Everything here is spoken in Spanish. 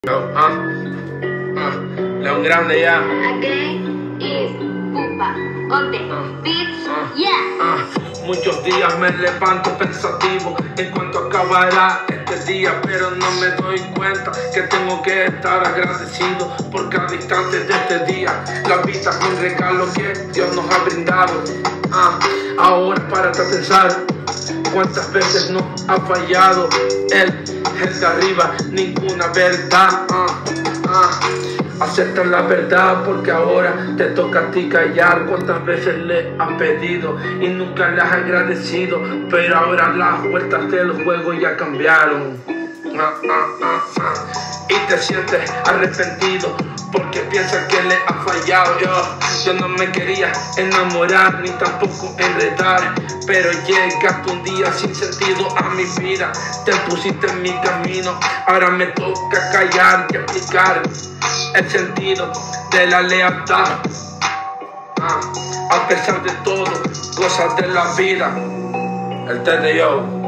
León Grande ya. Again is Pupa on the beats, yeah. Muchos días me levanto pensativo en cuanto acabará este día, pero no me doy cuenta que tengo que estar agradecido por cada instante de este día. La vida es un regalo que Dios nos ha brindado. Ahora párate a pensar cuántas veces nos ha fallado el de arriba, ninguna verdad. Acepta la verdad porque ahora te toca a ti callar. Cuántas veces le has pedido y nunca le has agradecido, pero ahora las vueltas del juego ya cambiaron. Y te sientes arrepentido porque piensas que le has fallado. Yo no me quería enamorar ni tampoco enredar, pero llegaste un día sin sentido a mi vida. Te pusiste en mi camino, ahora me toca callar y explicar el sentido de la lealtad. A pesar de todo, cosas de la vida. El TDO.